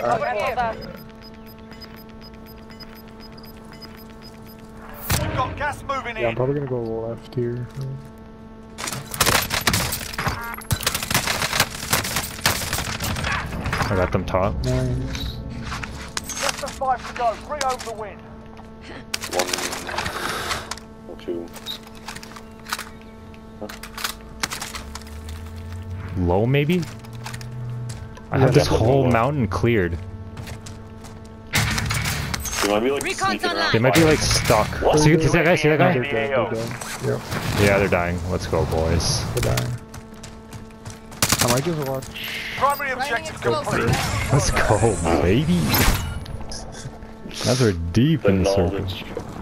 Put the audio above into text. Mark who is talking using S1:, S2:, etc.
S1: We've got gas moving in.
S2: Yeah, I'm probably gonna go left here.
S3: I got them top.
S2: Nice.
S1: Less than 5 to go. Bring over the win.
S4: 1 or 2.
S3: Low maybe? I have this whole mountain cleared.
S4: They might be like sneaking around.
S3: They might be like stuck. See that guy? See that guy?
S2: They're dead, they're dead. Yep,
S3: Yeah, they're dying. Let's go, boys.
S2: they're dying. I might just watch.
S1: Primary objective complete.
S3: Let's go, baby. Guys are deep
S4: The
S3: in the circle.
S4: knowledge.